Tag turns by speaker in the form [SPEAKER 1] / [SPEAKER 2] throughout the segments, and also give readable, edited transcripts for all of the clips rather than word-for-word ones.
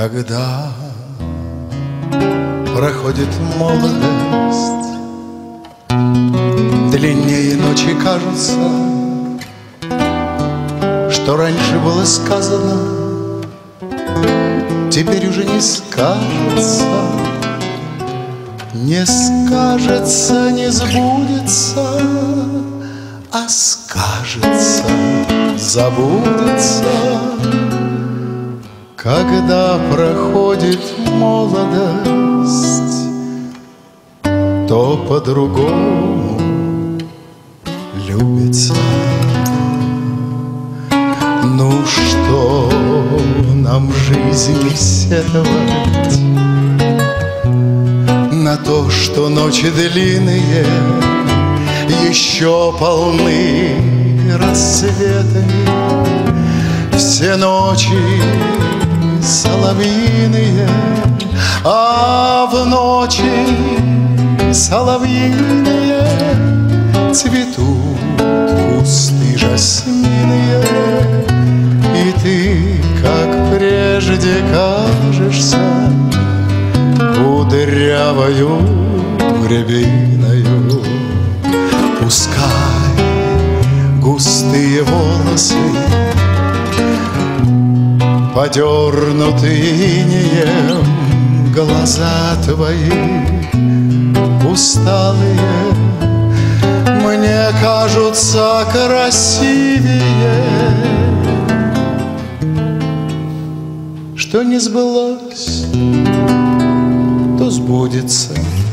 [SPEAKER 1] Когда проходит молодость, длиннее ночи кажется, что раньше было сказано, теперь уже не скажется. Не скажется, не сбудется, а скажется, забудется. Когда проходит молодость, то по-другому любится. Ну что нам в жизни сетовать на то, что ночи длинные еще полны рассветами? Все ночи соловьиные, а в ночи соловьиные цветут кусты жасминые. И ты, как прежде, кажешься кудрявою рябиною. Пускай густые волосы подернуты инеем, глаза твои усталые мне кажутся красивее. Что не сбылось, то сбудется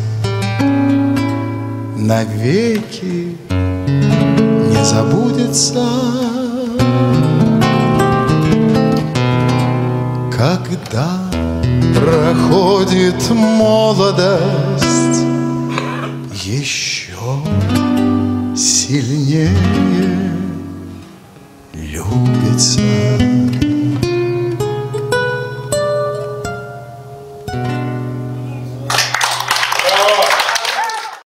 [SPEAKER 1] навеки, не забудется. Когда проходит молодость, еще сильнее любится.